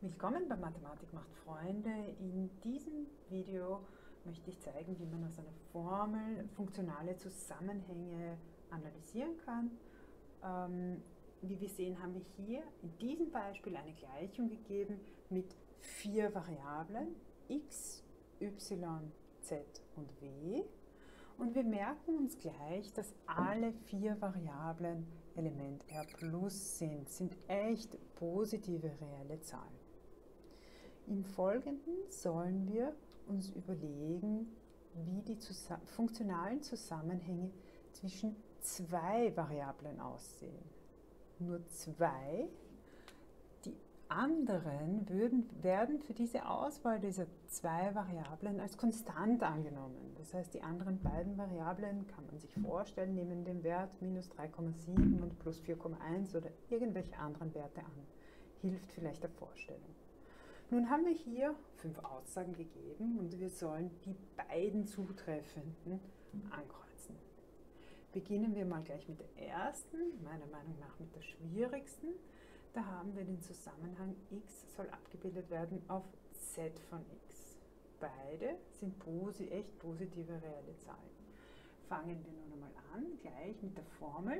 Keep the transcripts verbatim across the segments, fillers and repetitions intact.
Willkommen bei Mathematik macht Freunde. In diesem Video möchte ich zeigen, wie man aus einer Formel funktionale Zusammenhänge analysieren kann. Ähm, wie wir sehen, haben wir hier in diesem Beispiel eine Gleichung gegeben mit vier Variablen x, y, z und w. Und wir merken uns gleich, dass alle vier Variablen Element R plus sind, sind echt positive reelle Zahlen. Im Folgenden sollen wir uns überlegen, wie die zus- funktionalen Zusammenhänge zwischen zwei Variablen aussehen. Nur zwei. Die anderen würden, werden für diese Auswahl dieser zwei Variablen als konstant angenommen. Das heißt, die anderen beiden Variablen kann man sich vorstellen, nehmen den Wert minus drei Komma sieben und plus vier Komma eins oder irgendwelche anderen Werte an. Hilft vielleicht der Vorstellung. Nun haben wir hier fünf Aussagen gegeben und wir sollen die beiden zutreffenden ankreuzen. Beginnen wir mal gleich mit der ersten, meiner Meinung nach mit der schwierigsten. Da haben wir den Zusammenhang x soll abgebildet werden auf z von x. Beide sind posi echt positive reelle Zahlen. Fangen wir nun einmal an, gleich mit der Formel.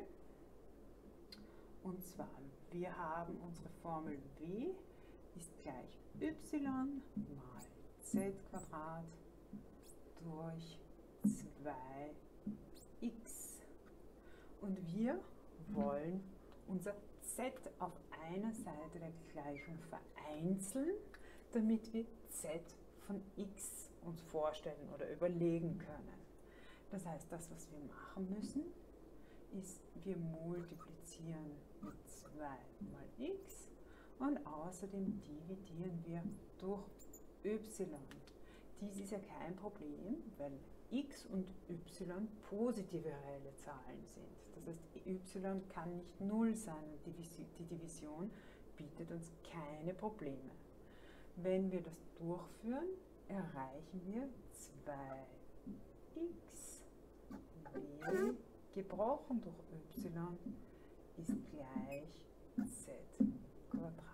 Und zwar, wir haben unsere Formel w ist gleich y mal z Quadrat durch zwei x. Und wir wollen unser z auf einer Seite der Gleichung vereinzeln, damit wir z von x uns vorstellen oder überlegen können. Das heißt, das, was wir machen müssen, ist, wir multiplizieren mit zwei mal x und außerdem dividieren wir durch y. Dies ist ja kein Problem, weil x und y positive reelle Zahlen sind. Das heißt, y kann nicht null sein und die Division bietet uns keine Probleme. Wenn wir das durchführen, erreichen wir zwei x w gebrochen durch y ist gleich z Quadrat.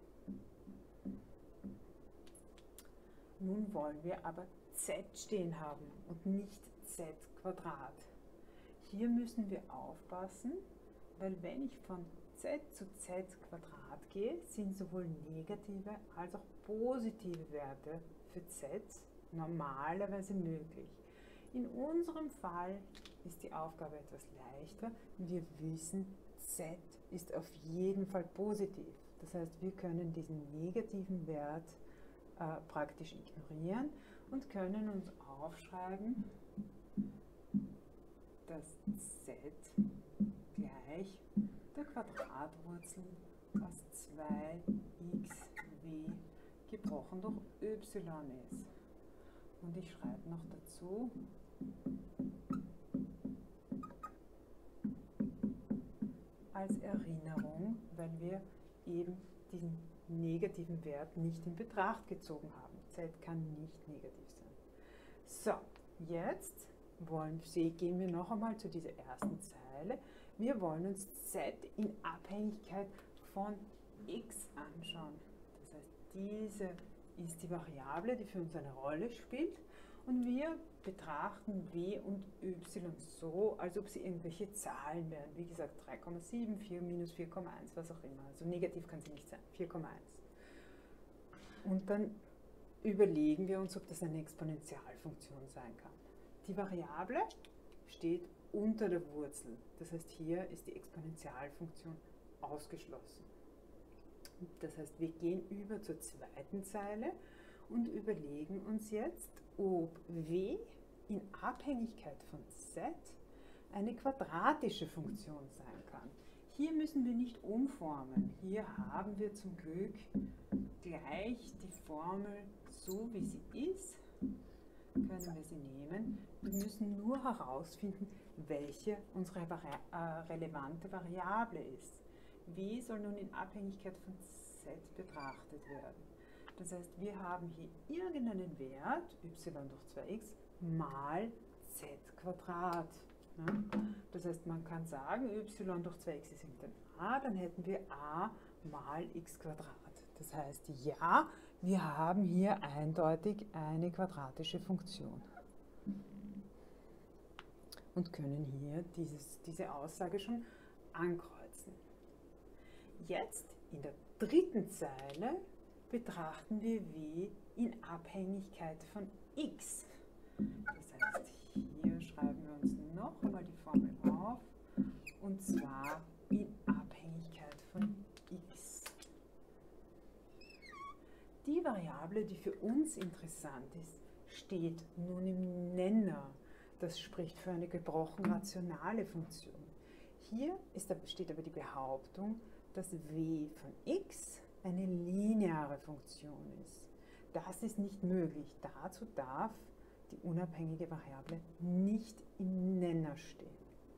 Nun wollen wir aber z stehen haben und nicht z Quadrat. Hier müssen wir aufpassen, weil wenn ich von z zu z Quadrat gehe, sind sowohl negative als auch positive Werte für z normalerweise möglich. In unserem Fall ist die Aufgabe etwas leichter. Wir wissen, z ist auf jeden Fall positiv. Das heißt, wir können diesen negativen Wert äh, praktisch ignorieren und können uns aufschreiben, dass z gleich der Quadratwurzel aus zwei x w gebrochen durch y ist. Und ich schreibe noch dazu, als Erinnerung, weil wir eben diesen negativen Wert nicht in Betracht gezogen haben. Z kann nicht negativ sein. So, jetzt wollen, gehen wir noch einmal zu dieser ersten Zeile. Wir wollen uns z in Abhängigkeit von x anschauen. Das heißt, diese ist die Variable, die für uns eine Rolle spielt. Und wir betrachten w und y so, als ob sie irgendwelche Zahlen wären. Wie gesagt, drei Komma sieben, vier minus vier Komma eins, was auch immer. Also negativ kann sie nicht sein, vier Komma eins. Und dann überlegen wir uns, ob das eine Exponentialfunktion sein kann. Die Variable steht unter der Wurzel. Das heißt, hier ist die Exponentialfunktion ausgeschlossen. Das heißt, wir gehen über zur zweiten Zeile und überlegen uns jetzt, ob w in Abhängigkeit von z eine quadratische Funktion sein kann. Hier müssen wir nicht umformen. Hier haben wir zum Glück gleich die Formel so, wie sie ist, können wir sie nehmen. Wir müssen nur herausfinden, welche unsere Vari äh, relevante Variable ist. W soll nun in Abhängigkeit von z betrachtet werden. Das heißt, wir haben hier irgendeinen Wert, y durch zwei x, mal z Quadrat. Das heißt, man kann sagen, y durch zwei x ist irgendein a, dann hätten wir a mal x Quadrat. Das heißt, ja, wir haben hier eindeutig eine quadratische Funktion und können hier dieses, diese Aussage schon ankreuzen. Jetzt in der dritten Zeile betrachten wir w in Abhängigkeit von x. Das heißt, hier schreiben wir uns noch einmal die Formel auf, und zwar in Abhängigkeit von x. Die Variable, die für uns interessant ist, steht nun im Nenner. Das spricht für eine gebrochen rationale Funktion. Hier ist, steht aber die Behauptung, dass w von x eine lineare Funktion ist. Das ist nicht möglich. Dazu darf die unabhängige Variable nicht im Nenner stehen.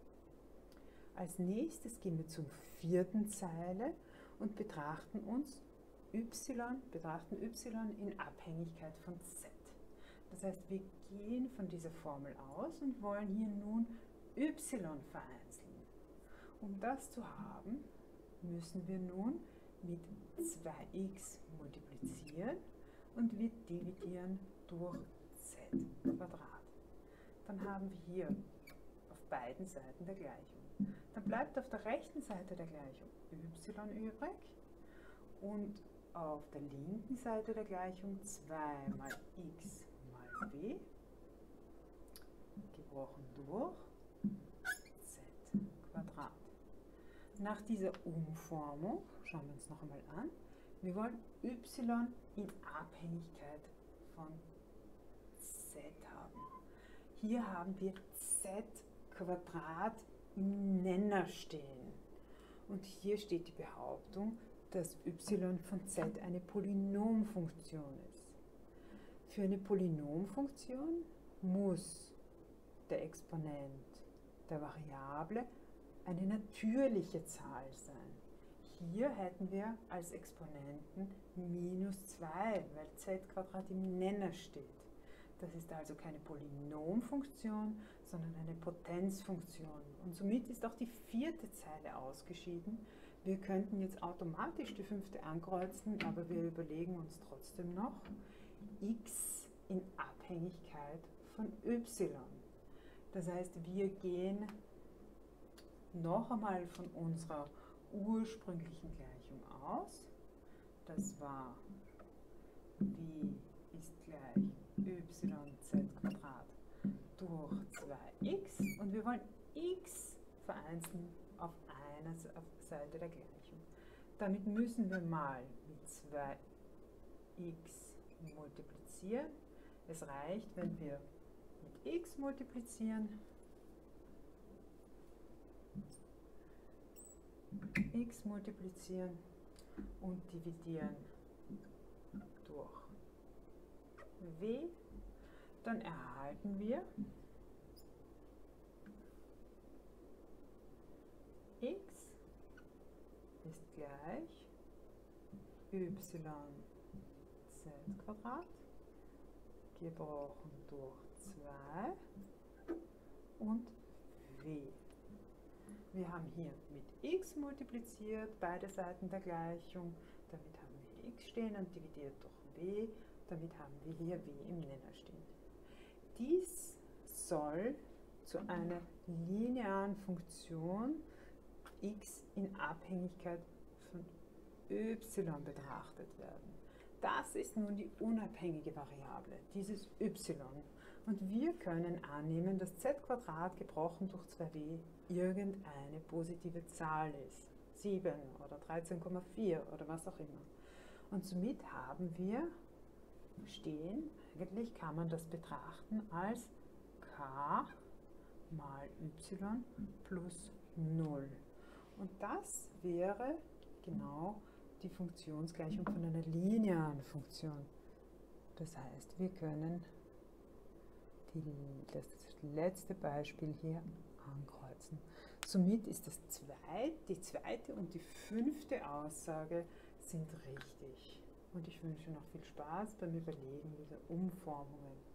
Als nächstes gehen wir zur vierten Zeile und betrachten uns y, betrachten y in Abhängigkeit von z. Das heißt, wir gehen von dieser Formel aus und wollen hier nun y vereinzeln. Um das zu haben, müssen wir nun mit zwei x multiplizieren und wir dividieren durch z Quadrat. Dann haben wir hier auf beiden Seiten der Gleichung. Dann bleibt auf der rechten Seite der Gleichung y übrig und auf der linken Seite der Gleichung zwei mal x mal w gebrochen durch z Quadrat. Nach dieser Umformung, schauen wir uns noch einmal an, wir wollen y in Abhängigkeit von z haben. Hier haben wir z Quadrat im Nenner stehen. Und hier steht die Behauptung, dass y von z eine Polynomfunktion ist. Für eine Polynomfunktion muss der Exponent der Variable eine natürliche Zahl sein. Hier hätten wir als Exponenten minus zwei, weil z Quadrat im Nenner steht. Das ist also keine Polynomfunktion, sondern eine Potenzfunktion. Und somit ist auch die vierte Zeile ausgeschieden. Wir könnten jetzt automatisch die fünfte ankreuzen, aber wir überlegen uns trotzdem noch x in Abhängigkeit von y. Das heißt, wir gehen noch einmal von unserer ursprünglichen Gleichung aus. Das war w ist gleich yz Quadrat durch zwei x und wir wollen x vereinzeln auf einer Seite der Gleichung. Damit müssen wir mal mit zwei x multiplizieren. Es reicht, wenn wir mit x multiplizieren, x multiplizieren und dividieren durch w, dann erhalten wir x ist gleich yz Quadrat gebrochen durch zwei und w. Wir haben hier mit x multipliziert, beide Seiten der Gleichung, damit haben wir hier x stehen und dividiert durch w, damit haben wir hier w im Nenner stehen. Dies soll zu einer linearen Funktion x in Abhängigkeit von y betrachtet werden. Das ist nun die unabhängige Variable, dieses y. Und wir können annehmen, dass z Quadrat gebrochen durch zwei w irgendeine positive Zahl ist. sieben oder dreizehn Komma vier oder was auch immer. Und somit haben wir stehen, eigentlich kann man das betrachten als k mal y plus null. Und das wäre genau die Funktionsgleichung von einer linearen Funktion. Das heißt, wir können die, das letzte Beispiel hier ankreuzen. Somit ist das zweite, die zweite und die fünfte Aussage sind richtig. Und ich wünsche noch viel Spaß beim Überlegen dieser Umformungen.